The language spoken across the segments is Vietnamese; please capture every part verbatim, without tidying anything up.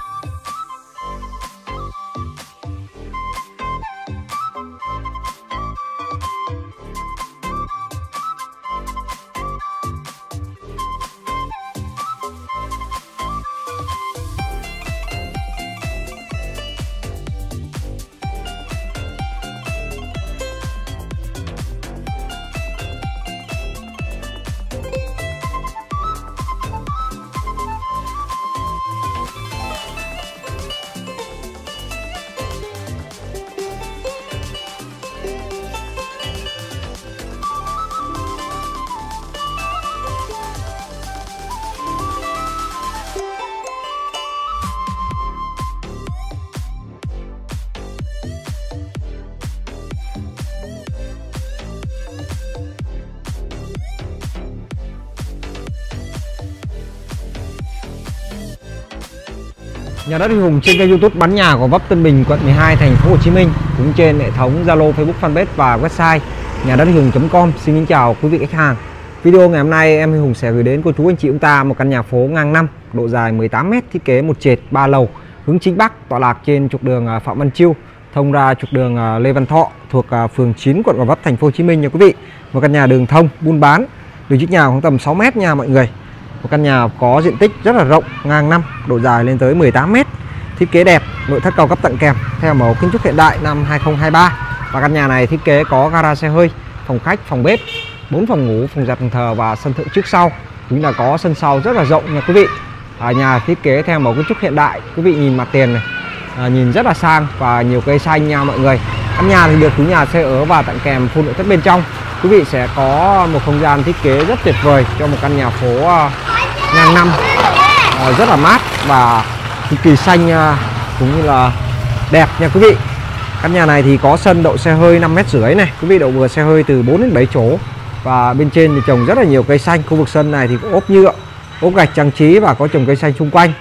Nhà đất Huy Hùng trên kênh YouTube bán nhà của Vấp Tân Bình, quận mười hai, thành phố Hồ Chí Minh, cũng trên hệ thống Zalo, Facebook, Fanpage và website nhà đất huy hùng chấm com. Xin kính chào quý vị khách hàng. Video ngày hôm nay em Huy Hùng sẽ gửi đến cô chú anh chị chúng ta một căn nhà phố ngang năm, độ dài mười tám mét, thiết kế một trệt ba lầu, hướng chính bắc, tọa lạc trên trục đường Phạm Văn Chiêu, thông ra trục đường Lê Văn Thọ, thuộc phường chín, quận Gò Vấp, thành phố Hồ Chí Minh nha quý vị. Một căn nhà đường thông, buôn bán, đường trích nhà khoảng tầm sáu mét nha mọi người. Một căn nhà có diện tích rất là rộng, ngang năm, độ dài lên tới mười tám mét, thiết kế đẹp, nội thất cao cấp tặng kèm theo mẫu kiến trúc hiện đại năm hai không hai ba. Và căn nhà này thiết kế có gara xe hơi, phòng khách, phòng bếp, bốn phòng ngủ, phòng giặt, phòng thờ và sân thượng trước sau. Cũng là có sân sau rất là rộng nha quý vị. À, nhà thiết kế theo mẫu kiến trúc hiện đại, quý vị nhìn mặt tiền này, à, nhìn rất là sang và nhiều cây xanh nha mọi người. Căn nhà thì được chủ nhà xe ở và tặng kèm full nội thất bên trong. Quý vị sẽ có một không gian thiết kế rất tuyệt vời cho một căn nhà phố uh, ngang năm, uh, rất là mát và cực kỳ xanh, uh, cũng như là đẹp nha quý vị. Căn nhà này thì có sân đậu xe hơi năm mét rưỡi này, quý vị đậu vừa xe hơi từ bốn đến bảy chỗ, và bên trên thì trồng rất là nhiều cây xanh. Khu vực sân này thì có ốp nhựa, ốp gạch trang trí và có trồng cây xanh xung quanh.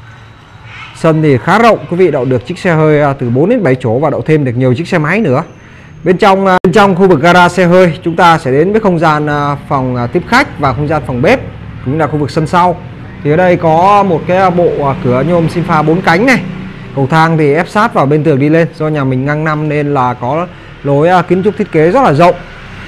Sân thì khá rộng, quý vị đậu được chiếc xe hơi uh, từ bốn đến bảy chỗ và đậu thêm được nhiều chiếc xe máy nữa. Bên trong bên trong khu vực gara xe hơi, chúng ta sẽ đến với không gian phòng tiếp khách và không gian phòng bếp, cũng là khu vực sân sau. Thì ở đây có một cái bộ cửa nhôm sinh pha bốn cánh này. Cầu thang thì ép sát vào bên tường đi lên, do nhà mình ngang năm nên là có lối kiến trúc thiết kế rất là rộng.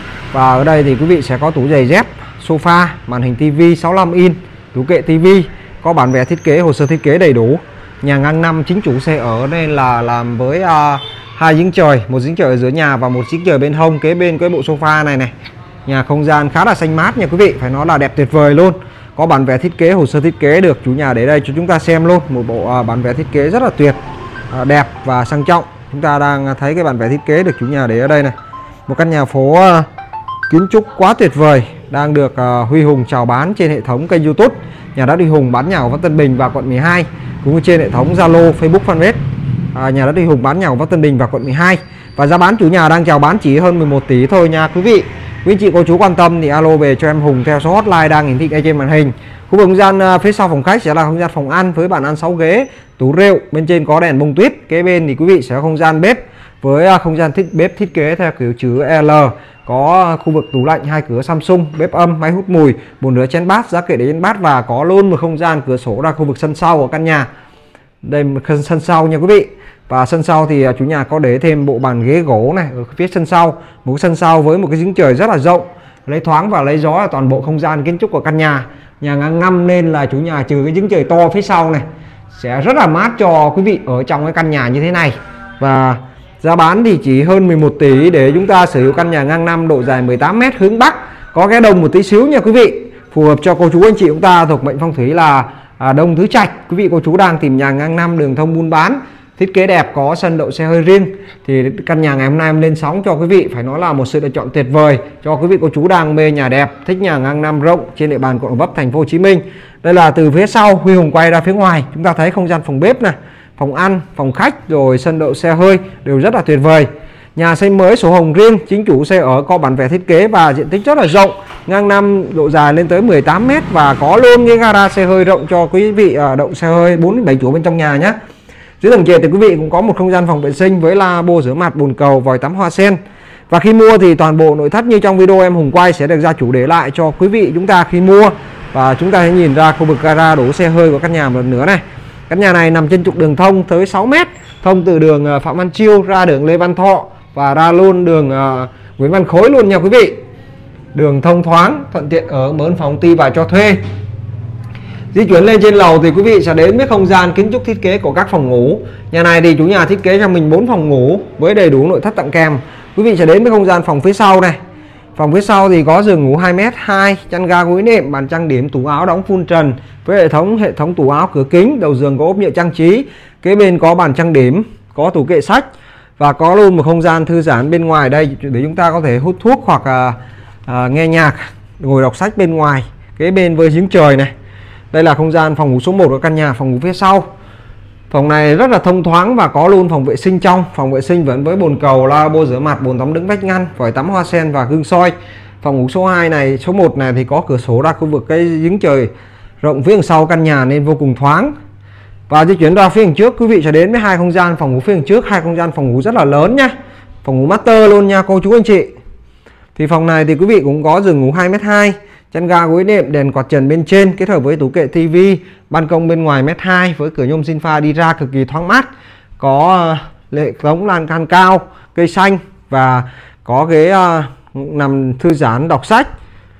Và ở đây thì quý vị sẽ có tủ giày dép, sofa, màn hình tivi sáu mươi lăm inch, tủ kệ tivi, có bản vẽ thiết kế, hồ sơ thiết kế đầy đủ. Nhà ngang năm chính chủ xe ở nên là làm với uh, hai giếng trời, một giếng trời ở giữa nhà và một giếng trời bên hông kế bên cái bộ sofa này này. Nhà không gian khá là xanh mát nha quý vị, phải nói là đẹp tuyệt vời luôn. Có bản vẽ thiết kế, hồ sơ thiết kế được chủ nhà để đây cho chúng ta xem luôn. Một bộ uh, bản vẽ thiết kế rất là tuyệt, uh, đẹp và sang trọng. Chúng ta đang thấy cái bản vẽ thiết kế được chủ nhà để ở đây này. Một căn nhà phố uh, kiến trúc quá tuyệt vời đang được uh, Huy Hùng chào bán trên hệ thống kênh YouTube Nhà đất Huy Hùng bán nhà ở Vấp Tân Bình và quận mười hai, cũng trên hệ thống Zalo, Facebook, Fanpage. À, nhà đất Huy Hùng bán nhà ở Vấp Tân Bình và quận mười hai, và giá bán chủ nhà đang chào bán chỉ hơn mười một tỷ thôi nha quý vị. Quý anh chị cô chú quan tâm thì alo về cho em Hùng theo số hotline đang hiển thị ngay trên màn hình. Khu vực không gian uh, phía sau phòng khách sẽ là không gian phòng ăn với bàn ăn sáu ghế, tủ rượu, bên trên có đèn bông tuyết. Kế bên thì quý vị sẽ có không gian bếp với uh, không gian thiết bếp thiết kế theo kiểu chữ L, có khu vực tủ lạnh hai cửa Samsung, bếp âm, máy hút mùi, bồn rửa chén bát, giá kệ để chén bát, và có luôn một không gian cửa sổ ra khu vực sân sau của căn nhà. Đây một sân sau nha quý vị. Và sân sau thì chủ nhà có để thêm bộ bàn ghế gỗ này ở phía sân sau, một sân sau với một cái giếng trời rất là rộng, lấy thoáng và lấy gió là toàn bộ không gian kiến trúc của căn nhà. Nhà ngang năm nên là chủ nhà trừ cái giếng trời to phía sau này sẽ rất là mát cho quý vị ở trong cái căn nhà như thế này. Và giá bán thì chỉ hơn mười một tỷ để chúng ta sở hữu căn nhà ngang năm, độ dài mười tám mét, hướng bắc, có cái đông một tí xíu nha quý vị. Phù hợp cho cô chú anh chị chúng ta thuộc mệnh phong thủy là à, đông tứ trạch. Quý vị cô chú đang tìm nhà ngang năm, đường thông buôn bán, thiết kế đẹp, có sân đậu xe hơi riêng, thì căn nhà ngày hôm nay em lên sóng cho quý vị, phải nói là một sự lựa chọn tuyệt vời cho quý vị cô chú đang mê nhà đẹp, thích nhà ngang năm rộng trên địa bàn quận Vấp, thành phố Hồ Chí Minh. Đây là từ phía sau Huy Hùng quay ra phía ngoài, chúng ta thấy không gian phòng bếp này, phòng ăn, phòng khách, rồi sân đậu xe hơi đều rất là tuyệt vời. Nhà xây mới, sổ hồng riêng, chính chủ xe ở, có bản vẽ thiết kế và diện tích rất là rộng, ngang năm, độ dài lên tới mười tám mét, và có luôn cái gara xe hơi rộng cho quý vị đậu xe hơi bốn đến bảy chỗ bên trong nhà nhé. Dưới tầng trệt thì quý vị cũng có một không gian phòng vệ sinh với lavabo rửa mặt, bồn cầu, vòi tắm hoa sen. Và khi mua thì toàn bộ nội thất như trong video em Hùng quay sẽ được gia chủ để lại cho quý vị chúng ta khi mua. Và chúng ta hãy nhìn ra khu vực gara đổ xe hơi của căn nhà một lần nữa này. Căn nhà này nằm trên trục đường thông tới sáu mét, thông từ đường Phạm Văn Chiêu ra đường Lê Văn Thọ và ra luôn đường uh, Nguyễn Văn Khối luôn nha quý vị. Đường thông thoáng, thuận tiện ở mướn phòng ty và cho thuê. Di chuyển lên trên lầu thì quý vị sẽ đến với không gian kiến trúc thiết kế của các phòng ngủ. Nhà này thì chủ nhà thiết kế cho mình bốn phòng ngủ với đầy đủ nội thất tặng kèm. Quý vị sẽ đến với không gian phòng phía sau này. Phòng phía sau thì có giường ngủ hai mét hai, chăn ga gối nệm, bàn trang điểm, tủ áo đóng full trần với hệ thống hệ thống tủ áo cửa kính, đầu giường có ốp nhựa trang trí, kế bên có bàn trang điểm, có tủ kệ sách và có luôn một không gian thư giãn bên ngoài đây để chúng ta có thể hút thuốc hoặc à, à, nghe nhạc, ngồi đọc sách bên ngoài. Kế bên với giếng trời này. Đây là không gian phòng ngủ số một của căn nhà, phòng ngủ phía sau. Phòng này rất là thông thoáng và có luôn phòng vệ sinh trong. Phòng vệ sinh vẫn với bồn cầu, lavabo rửa mặt, bồn tắm đứng vách ngăn, vòi tắm hoa sen và gương soi. Phòng ngủ số hai này, số một này thì có cửa sổ ra khu vực cái giếng trời rộng phía đằng sau căn nhà nên vô cùng thoáng. Và di chuyển ra phía đằng trước, quý vị sẽ đến với hai không gian phòng ngủ phía đằng trước, hai không gian phòng ngủ rất là lớn nhá. Phòng ngủ master luôn nha cô chú anh chị. Thì phòng này thì quý vị cũng có giường ngủ hai mét hai, chăn ga gối nệm, đèn quạt trần bên trên kết hợp với tủ kệ tivi, ban công bên ngoài mét hai với cửa nhôm xin pha đi ra cực kỳ thoáng mát, có hệ thống lan can cao, cây xanh và có ghế uh, nằm thư giãn đọc sách,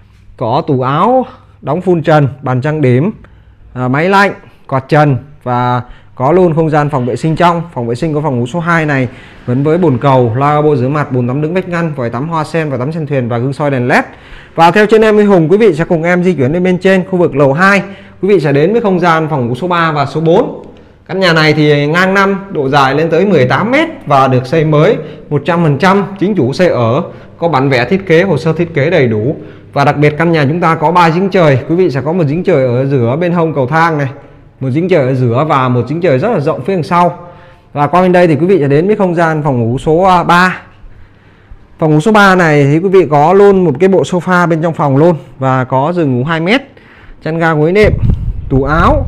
có tủ áo đóng full trần, bàn trang điểm, uh, máy lạnh, quạt trần và có luôn không gian phòng vệ sinh trong. Phòng vệ sinh của phòng ngủ số hai này vẫn với bồn cầu, lavabo rửa mặt, bồn tắm đứng vách ngăn, vòi tắm hoa sen và tắm sen thuyền và gương soi đèn led. Và theo chân em Huy Hùng, quý vị sẽ cùng em di chuyển lên bên trên khu vực lầu hai. Quý vị sẽ đến với không gian phòng ngủ số ba và số bốn. Căn nhà này thì ngang năm, độ dài lên tới mười tám mét và được xây mới một trăm phần trăm, chính chủ xây ở, có bản vẽ thiết kế, hồ sơ thiết kế đầy đủ. Và đặc biệt căn nhà chúng ta có ba giếng trời. Quý vị sẽ có một giếng trời ở giữa bên hông cầu thang này, một giếng trời ở giữa và một giếng trời rất là rộng phía đằng sau. Và qua bên đây thì quý vị sẽ đến với không gian phòng ngủ số ba. Phòng ngủ số ba này thì quý vị có luôn một cái bộ sofa bên trong phòng luôn và có giường ngủ hai mét, chăn ga gối nệm, tủ áo,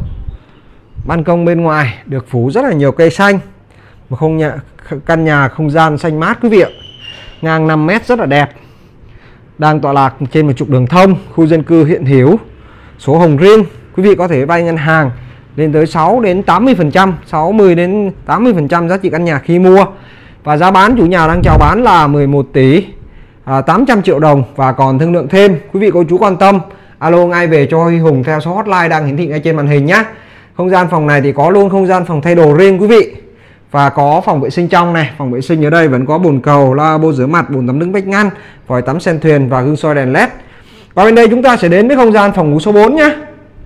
ban công bên ngoài được phủ rất là nhiều cây xanh. Một không nhà, căn nhà không gian xanh mát quý vị ạ. Ngang năm mét rất là đẹp. Đang tọa lạc trên một trục đường thông, khu dân cư hiện hữu, số hồng riêng. Quý vị có thể vay ngân hàng lên tới sáu đến tám mươi phần trăm, sáu mươi đến tám mươi phần trăm giá trị căn nhà khi mua. Và giá bán chủ nhà đang chào bán là mười một tỷ tám trăm triệu đồng và còn thương lượng thêm. Quý vị cô chú quan tâm alo ngay về cho Huy Hùng theo số hotline đang hiển thị ngay trên màn hình nhé. Không gian phòng này thì có luôn không gian phòng thay đồ riêng quý vị. Và có phòng vệ sinh trong này. Phòng vệ sinh ở đây vẫn có bồn cầu, lavabo rửa mặt, bồn tắm đứng vách ngăn, vòi tắm sen thuyền và gương soi đèn led. Và bên đây chúng ta sẽ đến với không gian phòng ngủ số bốn nhé.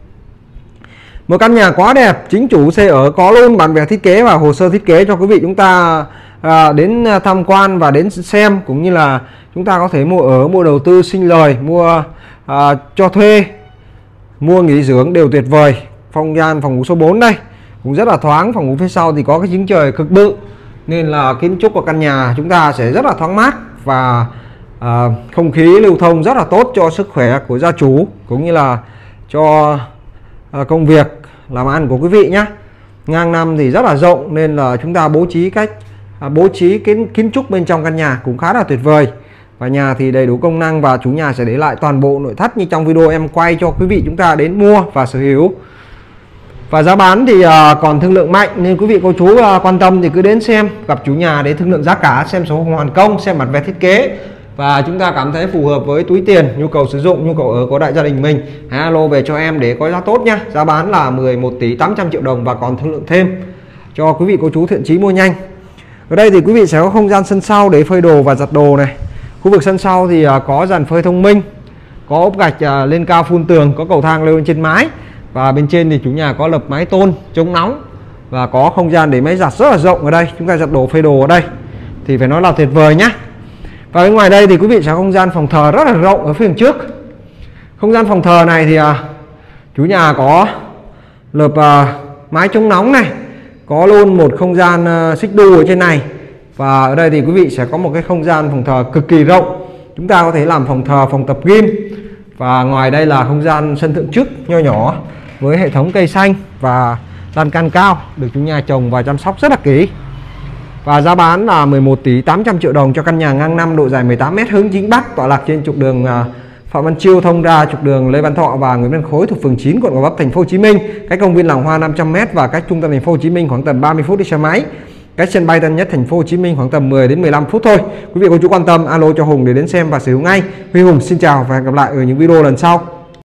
Một căn nhà quá đẹp, chính chủ xây ở, có luôn bản vẽ thiết kế và hồ sơ thiết kế cho quý vị chúng ta à, đến tham quan và đến xem, cũng như là chúng ta có thể mua ở, mua đầu tư sinh lời, mua à, cho thuê, mua nghỉ dưỡng đều tuyệt vời. Không gian phòng ngủ số bốn đây cũng rất là thoáng. Phòng ngủ phía sau thì có cái giếng trời cực bự nên là kiến trúc của căn nhà chúng ta sẽ rất là thoáng mát và à, không khí lưu thông rất là tốt cho sức khỏe của gia chủ cũng như là cho à, công việc làm ăn của quý vị nhé. Ngang năm thì rất là rộng nên là chúng ta bố trí cách à, bố trí kiến kiến trúc bên trong căn nhà cũng khá là tuyệt vời. Và nhà thì đầy đủ công năng và chủ nhà sẽ để lại toàn bộ nội thất như trong video em quay cho quý vị chúng ta đến mua và sở hữu. Và giá bán thì uh, còn thương lượng mạnh nên quý vị cô chú uh, quan tâm thì cứ đến xem, gặp chủ nhà để thương lượng giá cả, xem số hoàn công, xem mặt vẽ thiết kế và chúng ta cảm thấy phù hợp với túi tiền, nhu cầu sử dụng, nhu cầu ở của đại gia đình mình, hãy alo về cho em để có giá tốt nhá. Giá bán là mười một tỷ tám trăm triệu đồng và còn thương lượng thêm cho quý vị cô chú thiện chí mua nhanh. Ở đây thì quý vị sẽ có không gian sân sau để phơi đồ và giặt đồ này. Khu vực sân sau thì uh, có dàn phơi thông minh, có ốp gạch uh, lên cao phun tường, có cầu thang leo lên trên mái. Và bên trên thì chủ nhà có lập mái tôn chống nóng và có không gian để máy giặt rất là rộng ở đây. Chúng ta giặt đồ phơi đồ ở đây thì phải nói là tuyệt vời nhá. Và bên ngoài đây thì quý vị sẽ có không gian phòng thờ rất là rộng ở phía trước. Không gian phòng thờ này thì à, chủ nhà có lợp à, mái chống nóng này, có luôn một không gian à, xích đu ở trên này. Và ở đây thì quý vị sẽ có một cái không gian phòng thờ cực kỳ rộng. Chúng ta có thể làm phòng thờ, phòng tập gym. Và ngoài đây là không gian sân thượng trước nho nhỏ với hệ thống cây xanh và lan can cao được chủ nhà trồng và chăm sóc rất là kỹ. Và giá bán là mười một tỷ tám trăm triệu đồng cho căn nhà ngang năm, độ dài mười tám mét, hướng chính bắc, tọa lạc trên trục đường Phạm Văn Chiêu thông ra trục đường Lê Văn Thọ và Nguyễn Văn Khối thuộc phường chín quận Gò Vấp thành phố Hồ Chí Minh, cách công viên Làng Hoa năm trăm mét và cách trung tâm thành phố Hồ Chí Minh khoảng tầm ba mươi phút đi xe máy. Cách sân bay Tân Nhất thành phố Hồ Chí Minh khoảng tầm mười đến mười lăm phút thôi. Quý vị cô chú quan tâm alo cho Hùng để đến xem và sở hữu ngay. Huy Hùng xin chào và hẹn gặp lại ở những video lần sau.